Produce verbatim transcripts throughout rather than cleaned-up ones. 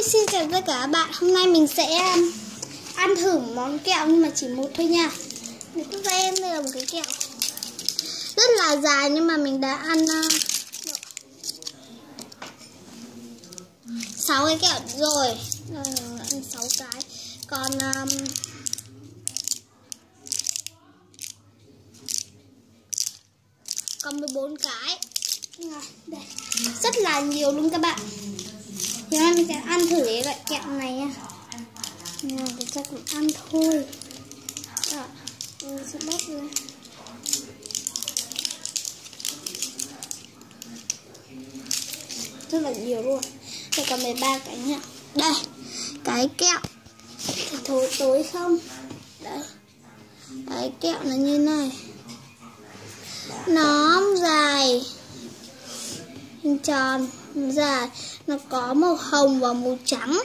xin chào tất cả các bạn. Hôm nay mình sẽ ăn thử món kẹo nhưng mà chỉ một thôi nha. Mình cứ vẽ đây là một cái kẹo rất là dài nhưng mà mình đã ăn sáu cái kẹo rồi. Rồi ăn sáu cái. Còn um, còn mười bốn cái. Đây, rất là nhiều luôn các bạn. Thì mình sẽ ăn thử cái loại kẹo này nha. Nào, để cho cũng ăn thôi. Đó, mình sẽ bóc ra. Rất là nhiều luôn. Đây còn mười ba cái nha. Đây, cái kẹo thì thối tối không? Đấy. Cái kẹo là như này. Nó dài, hình tròn, dài, nó có màu hồng và màu trắng.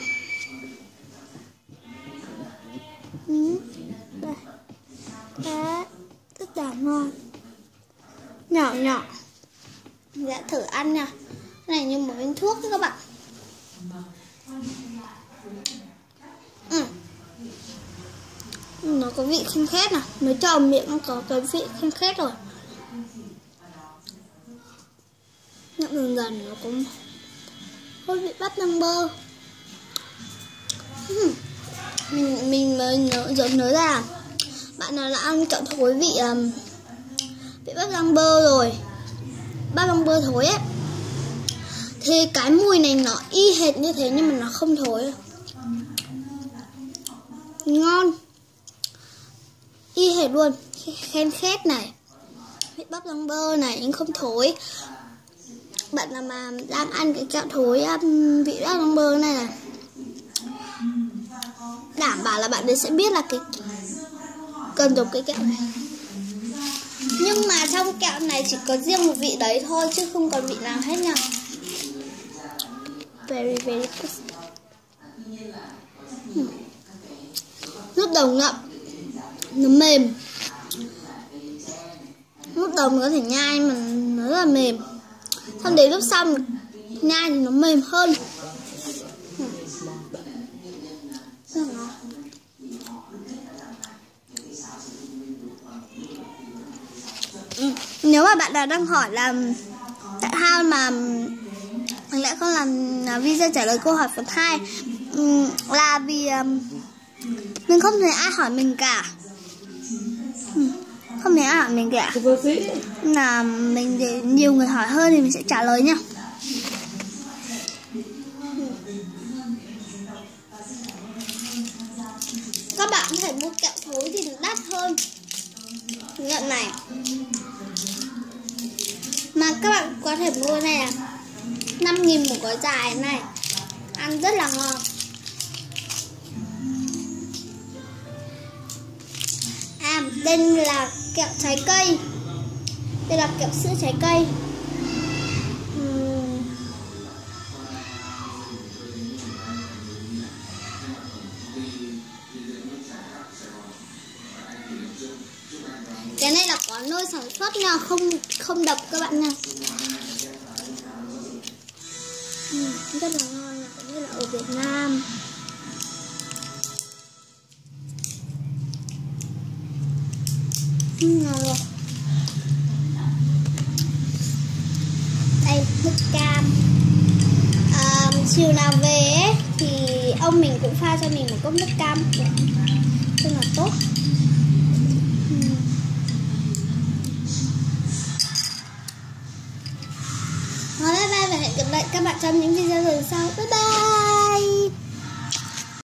Ừ. Đây. Đấy, rất là ngon, nhỏ nhỏ. Mình sẽ thử ăn nha. Cái này như một viên thuốc đó các bạn. Ừ. Nó có vị khanh khét này, mới cho miệng nó có cái vị khanh khét rồi. Dần dần nó cũng hơi bị bắt răng bơ. uhm. Mình mình mới nhớ giờ nhớ ra bạn nào đã ăn kẹo thối vị um, bị bắt răng bơ rồi, bắt răng bơ thối ấy, thì cái mùi này nó y hệt như thế nhưng mà nó không thối. Ngon, y hệt luôn, khen khét này, bị bắt răng bơ này nhưng không thối. Bạn nào mà đang ăn cái kẹo thối um, vị bắt răng bơ này này, đảm bảo là bạn ấy sẽ biết là cái cần dùng cái kẹo này. Nhưng mà trong kẹo này chỉ có riêng một vị đấy thôi chứ không còn vị nào hết nha. Very very good. hmm. Nước đầu ngậm, nó mềm. Nước đầu nó có thể nhai mà nó rất là mềm. Xong đến lúc sau nhai thì nó mềm hơn. ừ. Nếu mà bạn nào đang hỏi là tại sao mà mình lại không làm video trả lời câu hỏi phần hai, là vì mình không thấy ai hỏi mình cả. Không thấy ai hỏi mình cả, là mình để nhiều người hỏi hơn thì mình sẽ trả lời nha. Các bạn có thể mua kẹo thối thì nó đắt hơn nhận này, mà các bạn có thể mua này là năm nghìn một gói dài này, ăn rất là ngon. À, đây là kẹo trái cây. Đây là kẹo sữa trái cây. uhm. Cái này là có nơi sản xuất nha, không không độc các bạn nha. uhm, Rất là ngon nha, như là ở Việt Nam. Ngon rồi. Đây, nước cam. À, chiều nào về ấy, thì ông mình cũng pha cho mình một cốc nước cam rất là tốt. uhm. Bye bye và hẹn gặp lại các bạn trong những video lần sau. Bye bye.